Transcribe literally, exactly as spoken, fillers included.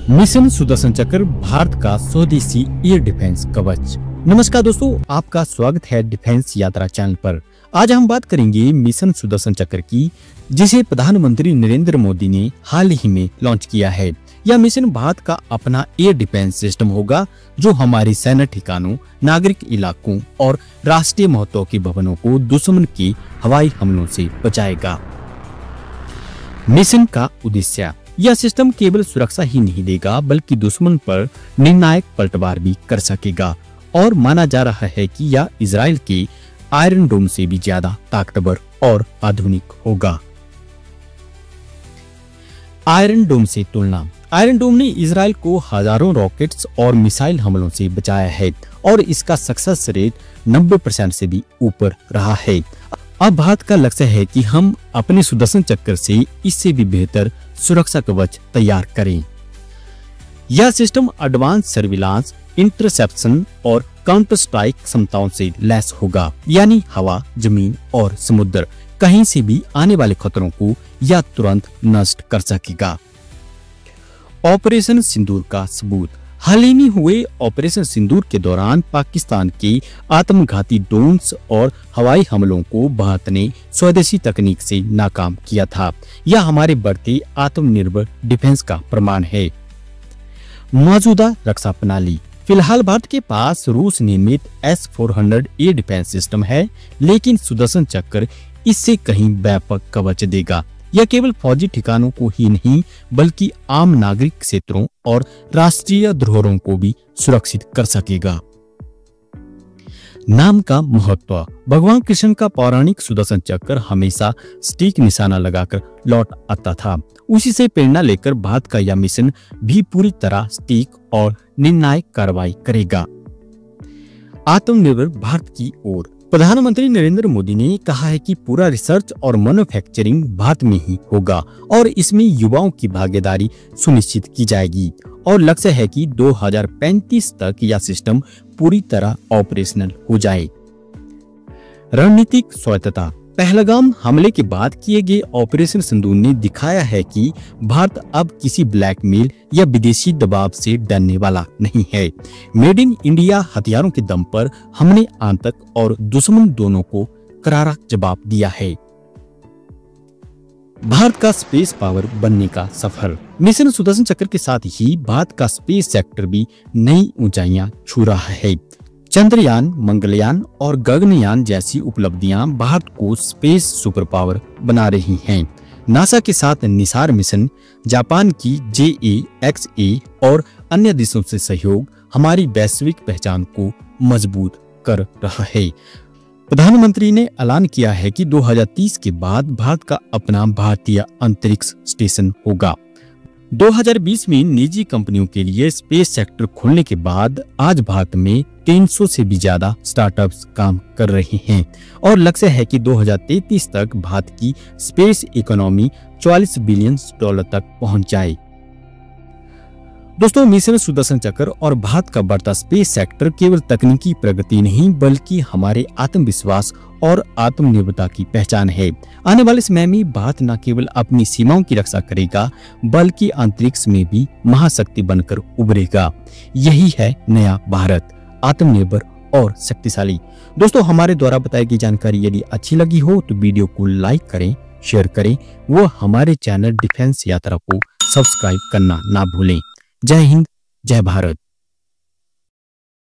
Mission Sudarshan चक्र भारत का स्वदेशी एयर डिफेंस कवच। नमस्कार दोस्तों, आपका स्वागत है डिफेंस यात्रा चैनल पर। आज हम बात करेंगे मिशन सुदर्शन चक्र की, जिसे प्रधानमंत्री नरेंद्र मोदी ने हाल ही में लॉन्च किया है। यह मिशन भारत का अपना एयर डिफेंस सिस्टम होगा, जो हमारे सैन्य ठिकानों, नागरिक इलाकों और राष्ट्रीय महत्व के भवनों को दुश्मन के हवाई हमलों से बचाएगा। मिशन का उद्देश्य: यह सिस्टम केवल सुरक्षा ही नहीं देगा, बल्कि दुश्मन पर निर्णायक पलटवार भी कर सकेगा। और माना जा रहा है कि यह इजराइल के आयरन डोम से भी ज्यादा ताकतवर और आधुनिक होगा। आयरन डोम से तुलना: आयरन डोम ने इजराइल को हजारों रॉकेट्स और मिसाइल हमलों से बचाया है और इसका सक्सेस रेट नब्बे परसेंट से भी ऊपर रहा है। अब भारत का लक्ष्य है कि हम अपने सुदर्शन चक्र से इससे भी बेहतर सुरक्षा कवच तैयार करें। यह सिस्टम एडवांस सर्विलांस, इंटरसेप्शन और काउंटर स्ट्राइक क्षमताओं से लैस होगा, यानी हवा, जमीन और समुद्र कहीं से भी आने वाले खतरों को यह तुरंत नष्ट कर सकेगा। ऑपरेशन सिंदूर का सबूत: हाल ही में हुए ऑपरेशन सिंदूर के दौरान पाकिस्तान के आत्मघाती ड्रोन्स और हवाई हमलों को भारत ने स्वदेशी तकनीक से नाकाम किया था। यह हमारे बढ़ते आत्मनिर्भर डिफेंस का प्रमाण है। मौजूदा रक्षा प्रणाली: फिलहाल भारत के पास रूस निर्मित S four hundred air defence system है, लेकिन सुदर्शन चक्र इससे कहीं व्यापक कवच देगा। यह केवल फौजी ठिकानों को ही नहीं, बल्कि आम नागरिक क्षेत्रों और राष्ट्रीय धरोहरों को भी सुरक्षित कर सकेगा। नाम का महत्व: भगवान कृष्ण का पौराणिक सुदर्शन चक्र हमेशा सटीक निशाना लगाकर लौट आता था। उसी से प्रेरणा लेकर भारत का यह मिशन भी पूरी तरह सटीक और निर्णायक कार्रवाई करेगा। आत्मनिर्भर भारत की ओर: प्रधानमंत्री नरेंद्र मोदी ने कहा है कि पूरा रिसर्च और मैन्युफैक्चरिंग भारत में ही होगा और इसमें युवाओं की भागीदारी सुनिश्चित की जाएगी। और लक्ष्य है कि दो हज़ार पैंतीस तक यह सिस्टम पूरी तरह ऑपरेशनल हो जाए। रणनीतिक स्वायत्तता: पहलगाम हमले के बाद किए गए ऑपरेशन सिंदूर ने दिखाया है कि भारत अब किसी ब्लैकमेल या विदेशी दबाव से डरने वाला नहीं है। मेड इन इंडिया हथियारों के दम पर हमने आतंक और दुश्मन दोनों को करारा जवाब दिया है। भारत का स्पेस पावर बनने का सफर: मिशन सुदर्शन चक्र के साथ ही भारत का स्पेस सेक्टर भी नई ऊंचाइयां छू रहा है। चंद्रयान, मंगलयान और गगनयान जैसी उपलब्धियां भारत को स्पेस सुपर पावर बना रही हैं। नासा के साथ निसार मिशन, जापान की जे ए एक्स ए और अन्य देशों से सहयोग हमारी वैश्विक पहचान को मजबूत कर रहा है। प्रधानमंत्री ने ऐलान किया है कि दो हज़ार तीस के बाद भारत का अपना भारतीय अंतरिक्ष स्टेशन होगा। दो हज़ार बीस में निजी कंपनियों के लिए स्पेस सेक्टर खोलने के बाद आज भारत में तीन सौ से भी ज्यादा स्टार्टअप्स काम कर रहे हैं और लक्ष्य है कि दो हज़ार तैंतीस तक भारत की स्पेस इकोनॉमी चौवालीस बिलियन डॉलर तक पहुंच जाए। दोस्तों, मिशन सुदर्शन चक्र और भारत का बढ़ता स्पेस सेक्टर केवल तकनीकी प्रगति नहीं, बल्कि हमारे आत्मविश्वास और आत्मनिर्भरता की पहचान है। आने वाले समय में भारत न केवल अपनी सीमाओं की रक्षा करेगा, बल्कि अंतरिक्ष में भी महाशक्ति बनकर उभरेगा। यही है नया भारत, आत्मनिर्भर और शक्तिशाली। दोस्तों, हमारे द्वारा बताई गई जानकारी यदि अच्छी लगी हो तो वीडियो को लाइक करें, शेयर करें, वो हमारे चैनल डिफेंस यात्रा को सब्सक्राइब करना ना भूलें। जय हिंद, जय भारत।